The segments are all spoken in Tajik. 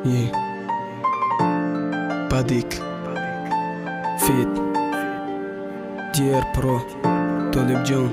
Yeah. Badik Fit Dear Pro Tolibjon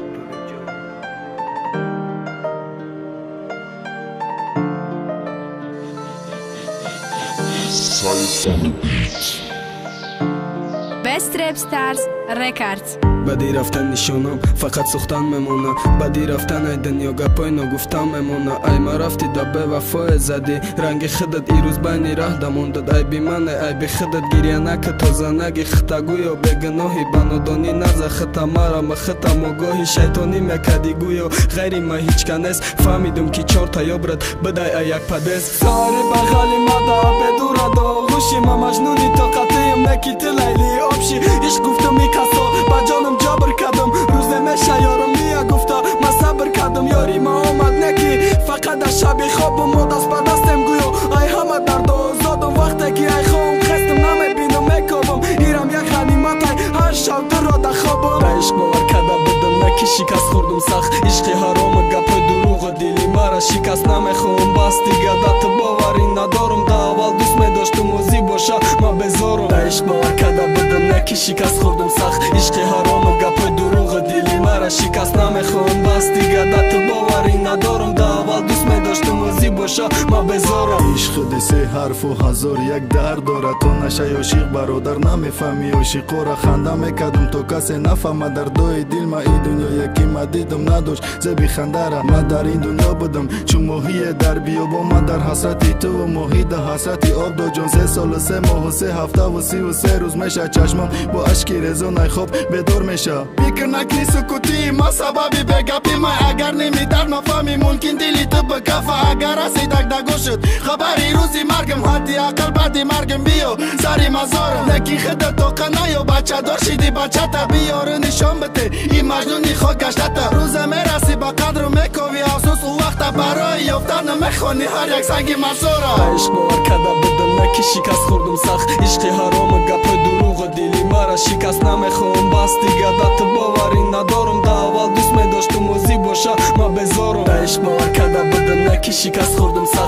Best Rap Stars Records. баъди рафтан нишонам фақат сухтан мемона, баъди рафтан ай дунё гапои ногуфтан мемона. Ай ма рафти да бевафое зади, ранги хидат ирӯз байни раҳ дамондад. Айби мане айби хидат гирья нака тоза наги хита гӯё бегуноҳи ба нодонӣ наза хита мара ма хита могоҳи шайтонӣ мекади гӯё ғайри ма ҳеч канес. фаҳмидум ки чор таёбрат бидай ай як падес. сари бағали мада бедурада ғӯши ма маҷнуни тоқатиам неки ти лайли обши ишқ гуфтуми касо ба ҷонам ҷабр кардам. рӯзе меша ёрам мия гуфта ма сабр кардам. ёри ма омад неки фақат дар шаби хобам мо даст ба дастем гӯё ай ҳама дарду озодам. вақте ки ай хоҳам хестам намебинам мекобам. ирам як ғаниматай ҳар шаб дурро дар хобам. ба ишқ бовар карда будам неки шикаст хӯрдум сахт. ишқи ҳарома гапои дурӯғу дили мара шикаст намехоҳам. бас дига да ту боварӣ надорам. да аввал дӯст медоштум ӯзӣ боша ма безорам. ба ишқ бовар карда будам неки шикаст хӯрдум сахт. ишқи ҳарома гапои дурӯғу дили мара шикаст намехоҳам. бас дига да ту боварӣ надорам. да аввал дӯст медоштум ӯзӣ боша ма безорам. ишқи се ҳарфу ҳазор як дард дорад. то нашаи ошиқ бародар намефаҳми ошиқора ханда мекардам то касе нафаҳмад дардои дил. ма и дунёе ки ма дидам надошт зеби хандара. ма дар ин дунё будам чун моҳие дар биёбон. ма дар ҳасрати туву моҳӣ дар ҳасрати обдо ҷон. 3 солу 3 моҳу 3 ҳафтаву 33 рӯз меша чашмам бо ашки резо найхоб бедор меша. фикр накни сукутии ма сабаби бегапи ма. агар немидар нафаҳми мумкин дили ту бикафа. агар аси дагдаго шуд хабари рӯзи маргам. ҳадди ақал баъди маргам биё сари мазорам. неки хида тоқа наё бачадор шиди бачата. биёру нишон бите и маҷнуни ход гаштата. рӯзе мераси ба қадру мекови афсӯс у вақта барои ёфтан намехонӣ ҳар як санги масора. ба ишқ бовар карда будам неки шикаст хӯрдум сахт. ишқи ҳарома гапои дурӯғу дили мара шикаст намехоҳам. бас дига да ту боварӣ надорам. да аввал дӯст медоштум ӯзӣ боша ма безорам. ба ишқ бовар карда будам неки шикаст хӯрдум сахт.